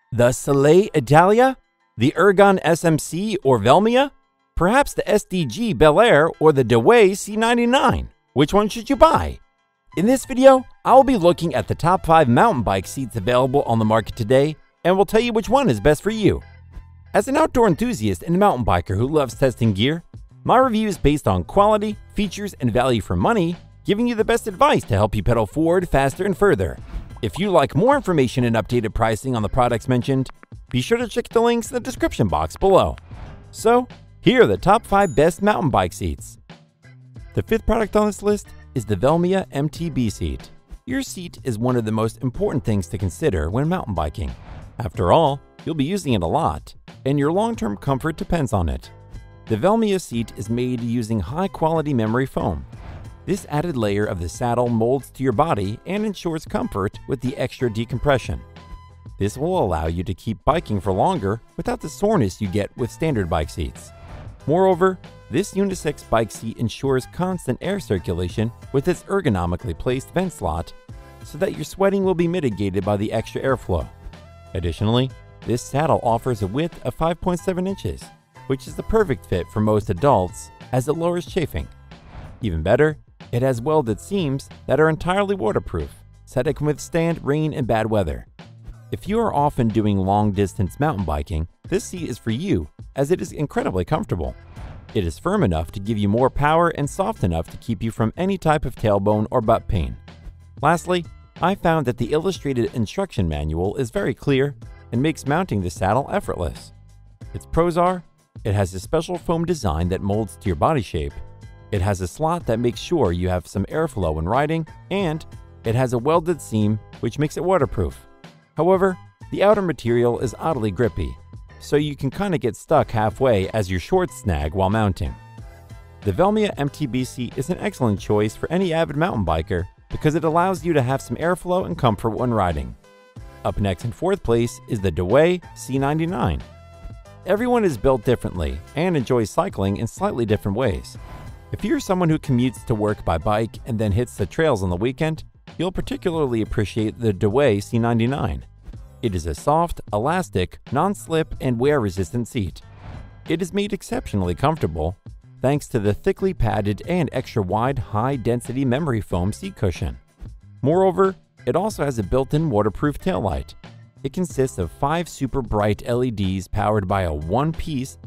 The Soleil Italia? The Ergon SMC or Velmia? Perhaps the SDG Bel Air or the Dewey C99? Which one should you buy? In this video, I'll be looking at the top 5 mountain bike seats available on the market today, and will tell you which one is best for you. As an outdoor enthusiast and mountain biker who loves testing gear, my review is based on quality, features, and value for money, giving you the best advice to help you pedal forward faster and further. If you like more information and updated pricing on the products mentioned, be sure to check the links in the description box below. So, here are the top 5 best mountain bike seats. The 5th product on this list is the Velmia MTB seat. Your seat is one of the most important things to consider when mountain biking. After all, you'll be using it a lot, and your long-term comfort depends on it. The Velmia seat is made using high-quality memory foam. This added layer of the saddle molds to your body and ensures comfort with the extra decompression. This will allow you to keep biking for longer without the soreness you get with standard bike seats. Moreover, this unisex bike seat ensures constant air circulation with its ergonomically placed vent slot so that your sweating will be mitigated by the extra airflow. Additionally, this saddle offers a width of 5.7 inches, which is the perfect fit for most adults as it lowers chafing. Even better, it has welded seams that are entirely waterproof, so that it can withstand rain and bad weather. If you are often doing long-distance mountain biking, this seat is for you as it is incredibly comfortable. It is firm enough to give you more power and soft enough to keep you from any type of tailbone or butt pain. Lastly, I found that the illustrated instruction manual is very clear and makes mounting the saddle effortless. Its pros are, it has a special foam design that molds to your body shape, it has a slot that makes sure you have some airflow when riding, and it has a welded seam which makes it waterproof. However, the outer material is oddly grippy, so you can kinda get stuck halfway as your shorts snag while mounting. The Velmia MTB seat is an excellent choice for any avid mountain biker because it allows you to have some airflow and comfort when riding. Up next in 4th place is the Dewey C99. Everyone is built differently and enjoys cycling in slightly different ways. If you're someone who commutes to work by bike and then hits the trails on the weekend, you'll particularly appreciate the Dewey C99. It is a soft, elastic, non-slip, and wear-resistant seat. It is made exceptionally comfortable thanks to the thickly padded and extra-wide high-density memory foam seat cushion. Moreover, it also has a built-in waterproof taillight. It consists of 5 super bright LEDs powered by a one-piece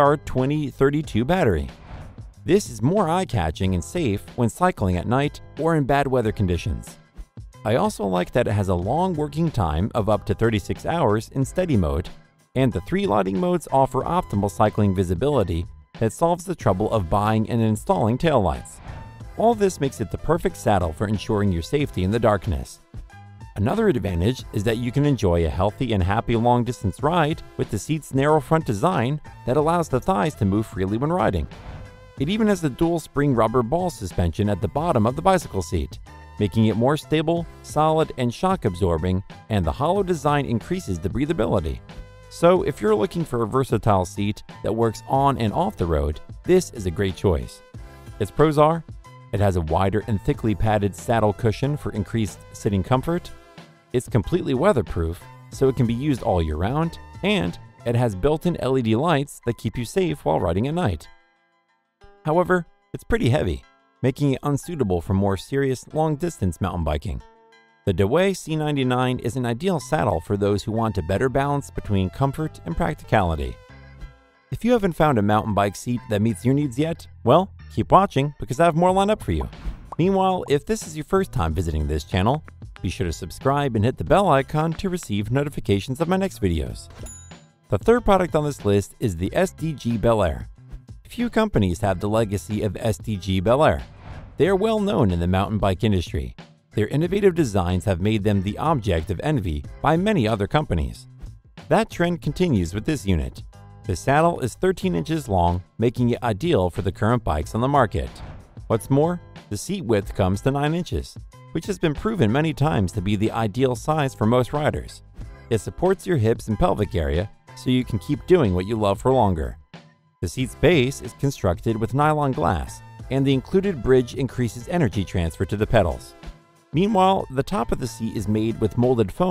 CR2032 battery. This is more eye-catching and safe when cycling at night or in bad weather conditions. I also like that it has a long working time of up to 36 hours in steady mode, and the 3 lighting modes offer optimal cycling visibility that solves the trouble of buying and installing taillights. All this makes it the perfect saddle for ensuring your safety in the darkness. Another advantage is that you can enjoy a healthy and happy long-distance ride with the seat's narrow front design that allows the thighs to move freely when riding. It even has the dual spring rubber ball suspension at the bottom of the bicycle seat, making it more stable, solid, and shock absorbing, and the hollow design increases the breathability. So if you're looking for a versatile seat that works on and off the road, this is a great choice. Its pros are, it has a wider and thickly padded saddle cushion for increased sitting comfort, it's completely weatherproof, so it can be used all year round, and it has built-in LED lights that keep you safe while riding at night. However, it's pretty heavy, making it unsuitable for more serious long-distance mountain biking. The Dewey C99 is an ideal saddle for those who want a better balance between comfort and practicality. If you haven't found a mountain bike seat that meets your needs yet, well, keep watching because I have more lined up for you. Meanwhile, if this is your first time visiting this channel, be sure to subscribe and hit the bell icon to receive notifications of my next videos. The 3rd product on this list is the SDG Bel Air. Few companies have the legacy of SDG Bel Air. They are well known in the mountain bike industry. Their innovative designs have made them the object of envy by many other companies. That trend continues with this unit. The saddle is 13 inches long, making it ideal for the current bikes on the market. What's more, the seat width comes to 9 inches, which has been proven many times to be the ideal size for most riders. It supports your hips and pelvic area, so you can keep doing what you love for longer. The seat's base is constructed with nylon glass, and the included bridge increases energy transfer to the pedals. Meanwhile, the top of the seat is made with molded foam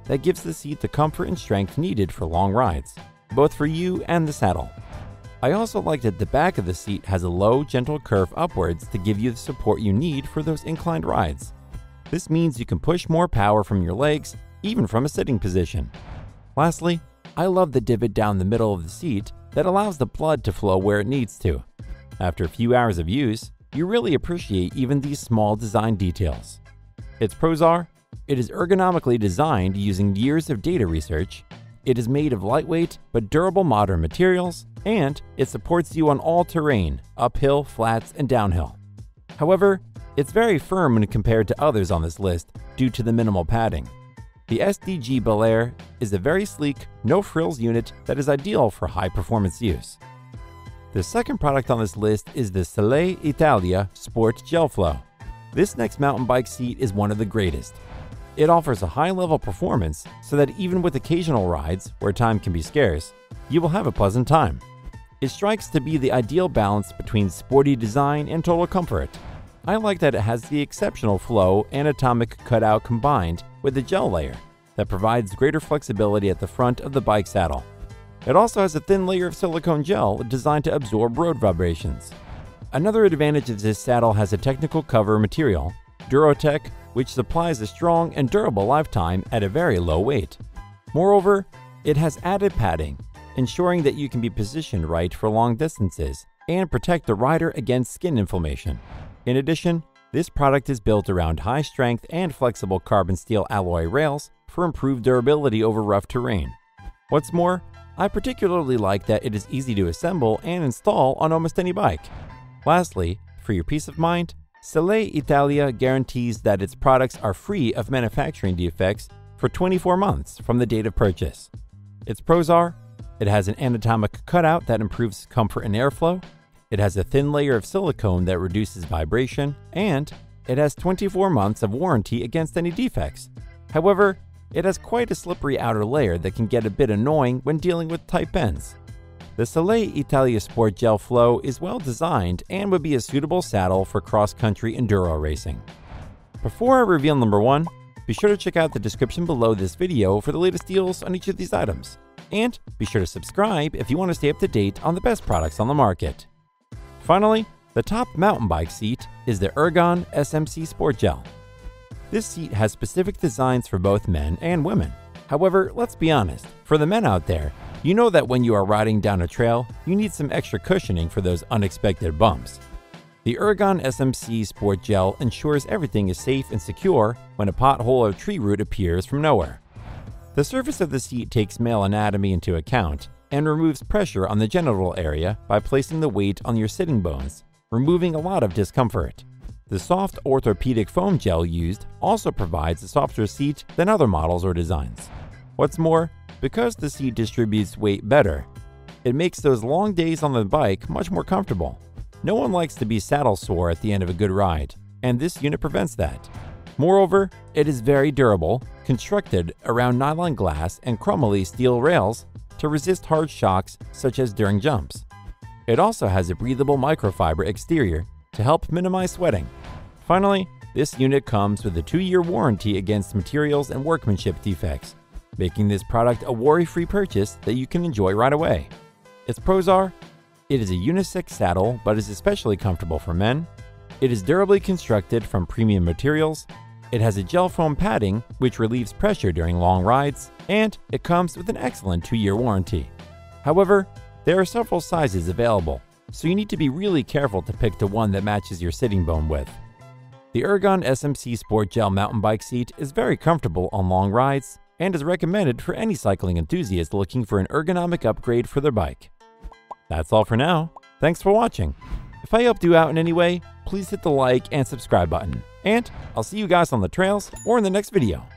that gives the seat the comfort and strength needed for long rides, both for you and the saddle. I also like that the back of the seat has a low, gentle curve upwards to give you the support you need for those inclined rides. This means you can push more power from your legs, even from a sitting position. Lastly, I love the divot down the middle of the seat that allows the blood to flow where it needs to. After a few hours of use, you really appreciate even these small design details. Its pros are, it is ergonomically designed using years of data research, it is made of lightweight but durable modern materials, and it supports you on all terrain, uphill, flats, and downhill. However, it's very firm when compared to others on this list due to the minimal padding. The SDG Bel Air is a very sleek, no-frills unit that is ideal for high-performance use. The second product on this list is the Selle Italia Sport Gel Flow. This next mountain bike seat is one of the greatest. It offers a high-level performance so that even with occasional rides, where time can be scarce, you will have a pleasant time. It strikes to be the ideal balance between sporty design and total comfort. I like that it has the exceptional flow and atomic cutout combined with the gel layer that provides greater flexibility at the front of the bike saddle. It also has a thin layer of silicone gel designed to absorb road vibrations. Another advantage of this saddle has a technical cover material, Durotech, which supplies a strong and durable lifetime at a very low weight. Moreover, it has added padding, ensuring that you can be positioned right for long distances and protect the rider against skin inflammation. In addition, this product is built around high-strength and flexible carbon steel alloy rails for improved durability over rough terrain. What's more, I particularly like that it is easy to assemble and install on almost any bike. Lastly, for your peace of mind, Selle Italia guarantees that its products are free of manufacturing defects for 24 months from the date of purchase. Its pros are, it has an anatomic cutout that improves comfort and airflow, it has a thin layer of silicone that reduces vibration, and it has 24 months of warranty against any defects. However, it has quite a slippery outer layer that can get a bit annoying when dealing with tight bends. The Selle Italia Sport Gel Flow is well designed and would be a suitable saddle for cross-country enduro racing. Before I reveal number 1, be sure to check out the description below this video for the latest deals on each of these items. And be sure to subscribe if you want to stay up to date on the best products on the market. Finally, the top mountain bike seat is the Ergon SMC Sport Gel. This seat has specific designs for both men and women. However, let's be honest, for the men out there, you know that when you are riding down a trail, you need some extra cushioning for those unexpected bumps. The Ergon SMC Sport Gel ensures everything is safe and secure when a pothole or tree root appears from nowhere. The surface of the seat takes male anatomy into account and removes pressure on the genital area by placing the weight on your sitting bones, removing a lot of discomfort. The soft orthopedic foam gel used also provides a softer seat than other models or designs. What's more, because the seat distributes weight better, it makes those long days on the bike much more comfortable. No one likes to be saddle sore at the end of a good ride, and this unit prevents that. Moreover, it is very durable, constructed around nylon glass and chromoly steel rails to resist hard shocks such as during jumps. It also has a breathable microfiber exterior to help minimize sweating. Finally, this unit comes with a 2-year warranty against materials and workmanship defects, making this product a worry-free purchase that you can enjoy right away. Its pros are, it is a unisex saddle but is especially comfortable for men, it is durably constructed from premium materials, it has a gel foam padding which relieves pressure during long rides, and it comes with an excellent 2-year warranty. However, there are several sizes available, so you need to be really careful to pick the one that matches your sitting bone width. The Ergon SMC Sport Gel mountain bike seat is very comfortable on long rides and is recommended for any cycling enthusiast looking for an ergonomic upgrade for their bike. That's all for now. Thanks for watching. If I helped you out in any way, please hit the like and subscribe button. And I'll see you guys on the trails or in the next video.